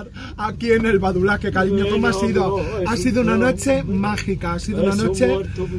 estar aquí en el Badulaque, cariño. ¿Cómo ha sido? Ha sido una noche mágica, ha sido una noche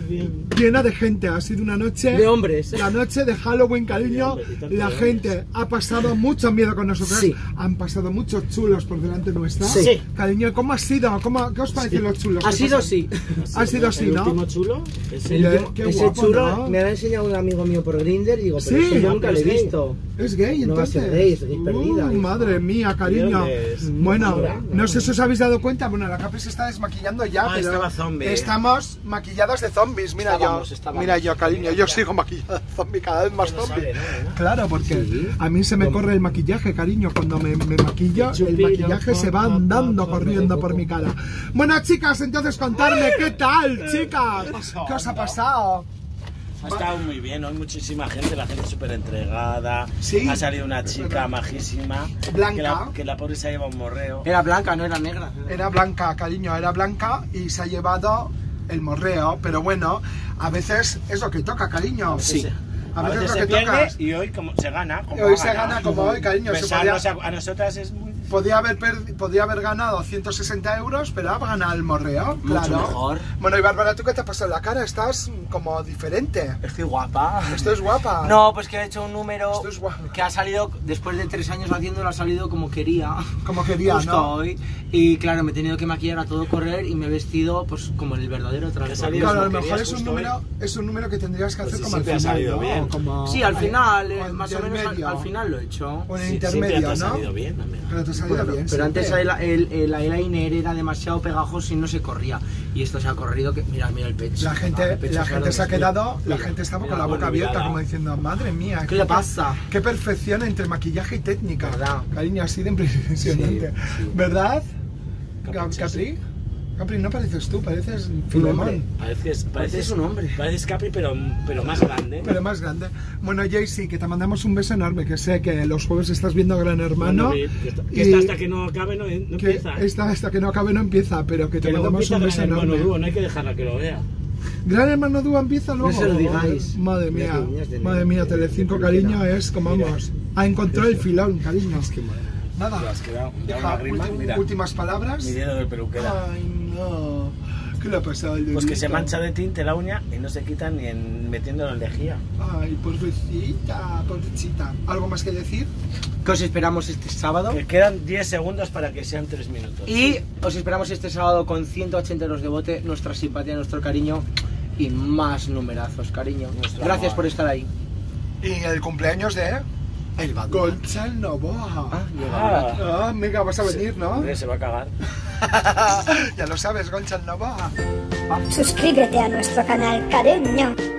llena de gente, ha sido una noche de hombres. La noche de Halloween, cariño. La gente ha pasado mucho miedo con nosotros. Sí. Han pasado muchos chulos por delante nuestra. Sí. Cariño, ¿cómo ha sido? ¿Qué os parecen los chulos? Ha sido sí. Ha sido así, ¿no? ¿El último chulo? Qué Ese guapo, chulo ¿no? me lo ha enseñado un amigo mío por Grindr y digo, pero Sí. eso yo nunca lo he ¿Es gay? visto. Es gay, No va a entonces. ser gay, es gay perdida. Madre mía, cariño. Dios. Bueno, no sé si os habéis dado cuenta. Bueno, la Capri se está desmaquillando ya, pero estaba zombie. estamos maquillados de zombies. Mira Estábamos. mira yo, cariño, yo sigo maquillado de zombie, cada vez más zombie. sale, ¿no? Claro, porque Sí. a mí se me corre el maquillaje, cariño. Cuando me maquillo, el maquillaje se va andando corriendo por mi cara. Bueno, chicas, entonces contadme qué tal, chicas. ¿Qué os ha pasado? Ha estado muy bien, hoy muchísima gente, la gente súper entregada. Sí. Ha salido una chica majísima. Blanca. Que la pobre se ha llevado un morreo. Era blanca, no era negra. Era blanca, cariño, era blanca y se ha llevado el morreo, pero bueno, a veces es lo que toca, cariño. Sí. A veces es lo se que pierde toca. y hoy como se gana. Como Hoy ha se ganado. gana como hoy, cariño. Se Besarnos a nosotras es muy... podía haber ganado 160 euros, pero ha ganado el morreo, Mucho claro. mejor. Bueno, y Bárbara, ¿tú qué te ha pasado en la cara? Estás como diferente. Estoy guapa. Esto es guapa. No, pues que he hecho un número Esto es guapo. que ha salido, después de 3 años haciéndolo, ha salido como quería. Como quería, Justo ¿no? hoy. Y claro, me he tenido que maquillar a todo correr y me he vestido pues como el verdadero traje. salido Claro, a lo como mejor querías es un número que tendrías que hacer Pues como al siempre ha final, salido ¿no? bien. Como Sí, al final, o más o menos intermedio. al final lo he hecho. O en el Sí, siempre te intermedio, ha ¿no? salido bien, amigo. Pero te ha salido Bueno, bien. pero antes siempre. el eyeliner era demasiado pegajoso y no se corría. Y esto se ha corrido, que mira el pecho. La El gente pecho se ha quedado, la Mira, gente estaba mira, con la boca bueno, abierta mirada. como diciendo, madre mía, ¿Qué le pasa? Qué perfección entre maquillaje y técnica. ¿Verdad? Cariño, así de impresionante. Sí, sí. ¿Verdad? Caprichoso. Capri? Capri, no pareces tú, pareces Un Filemón. hombre. Pareces un hombre. Pareces Capri, pero más grande. Pero más grande. Bueno, Jaycee, que te mandamos un beso enorme, que sé que los jueves estás viendo Gran Hermano. Bueno, que esta hasta que no acabe no que empieza. esta hasta que no acabe no empieza, pero que te Que luego mandamos empieza un beso Gran Hermano enorme. Dúo, no hay que dejarla que lo vea. Gran Hermano Dúo empieza luego. No se lo digáis. Madre Mira mía, que uñas de madre negro, mía, de Telecinco, peluquera. cariño, es como vamos. Ha encontrado el filón, cariño. Nada. Te has quedado, da Hija, una rima, mira. últimas palabras. Mi dedo de peluquera. Ay, no. ¿Qué le ha pasado al Pues que se dedito? mancha de tinte la uña y no se quita ni metiéndolo en lejía. Ay, pobrecita, pobrecita. ¿Algo más que decir? Que os esperamos este sábado. Que quedan 10 segundos para que sean 3 minutos. Y os esperamos este sábado con 180 euros de bote, nuestra simpatía, nuestro cariño y más numerazos, cariño. Gracias por estar ahí. Y el cumpleaños de El Badulaque. Concha Novoa. Ah, llega. Ah, venga, vas a venir, ¿no? Hombre, se va a cagar. Ya lo sabes, Goncha Novoa. Suscríbete a nuestro canal, cariño.